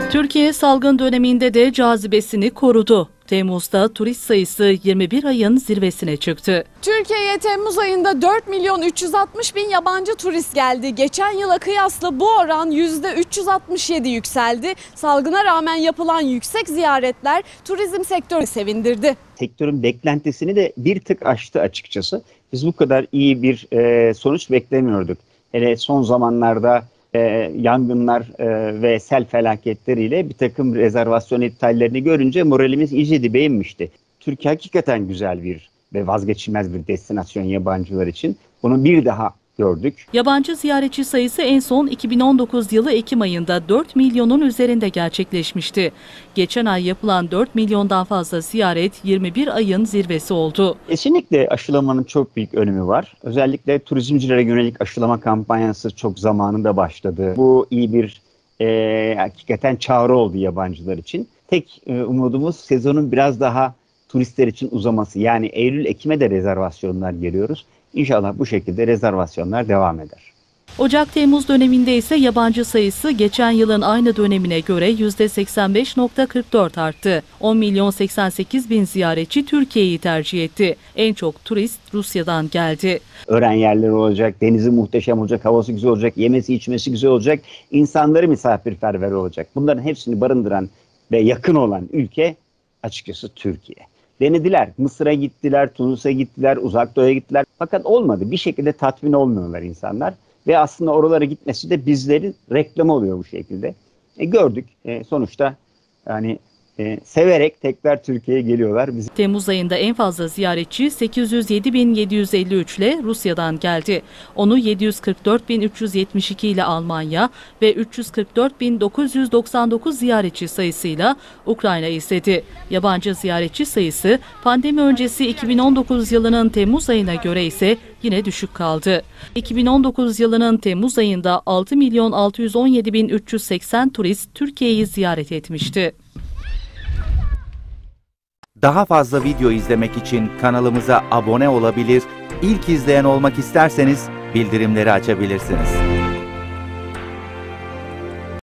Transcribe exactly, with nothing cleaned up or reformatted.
Türkiye salgın döneminde de cazibesini korudu. Temmuz'da turist sayısı yirmi bir ayın zirvesine çıktı. Türkiye'ye Temmuz ayında dört milyon üç yüz altmış bin yabancı turist geldi. Geçen yıla kıyasla bu oran yüzde üç yüz altmış yedi yükseldi. Salgına rağmen yapılan yüksek ziyaretler turizm sektörünü sevindirdi. Sektörün beklentisini de bir tık aştı açıkçası. Biz bu kadar iyi bir e, sonuç beklemiyorduk. Hele son zamanlarda e, yangınlar e, ve sel felaketleriyle bir takım rezervasyon iptallerini görünce moralimiz iyice dibe inmişti. Türkiye hakikaten güzel bir ve vazgeçilmez bir destinasyon yabancılar için. Bunu bir daha gördük. Yabancı ziyaretçi sayısı en son iki bin on dokuz yılı Ekim ayında dört milyonun üzerinde gerçekleşmişti. Geçen ay yapılan dört milyondan fazla ziyaret yirmi bir ayın zirvesi oldu. Kesinlikle aşılamanın çok büyük önemi var. Özellikle turizmcilere yönelik aşılama kampanyası çok zamanında başladı. Bu iyi bir e, hakikaten çağrı oldu yabancılar için. Tek e, umudumuz sezonun biraz daha turistler için uzaması. Yani Eylül-Ekim'e de rezervasyonlar geliyoruz. İnşallah bu şekilde rezervasyonlar devam eder. Ocak-Temmuz döneminde ise yabancı sayısı geçen yılın aynı dönemine göre yüzde seksen beş virgül kırk dört arttı. on milyon seksen sekiz bin ziyaretçi Türkiye'yi tercih etti. En çok turist Rusya'dan geldi. Öğren yerleri olacak, denizi muhteşem olacak, havası güzel olacak, yemesi içmesi güzel olacak, insanları misafirperver olacak. Bunların hepsini barındıran ve yakın olan ülke açıkçası Türkiye. Denediler, Mısır'a gittiler, Tunus'a gittiler, Uzak Doğu'ya gittiler. Fakat olmadı. Bir şekilde tatmin olmuyorlar insanlar. Ve aslında oralara gitmesi de bizlerin reklamı oluyor bu şekilde. E, gördük. E, sonuçta yani e, severek tekrar Türkiye'ye geliyorlar. Biz... Temmuz ayında en fazla ziyaretçi sekiz yüz yedi bin yedi yüz elli üç ile Rusya'dan geldi. Onu yedi yüz kırk dört bin üç yüz yetmiş iki ile Almanya ve üç yüz kırk dört bin dokuz yüz doksan dokuz ziyaretçi sayısıyla Ukrayna izledi. Yabancı ziyaretçi sayısı pandemi öncesi iki bin on dokuz yılının Temmuz ayına göre ise yine düşük kaldı. iki bin on dokuz yılının Temmuz ayında altı milyon altı yüz on yedi bin üç yüz seksen turist Türkiye'yi ziyaret etmişti. Daha fazla video izlemek için kanalımıza abone olabilir, ilk izleyen olmak isterseniz bildirimleri açabilirsiniz.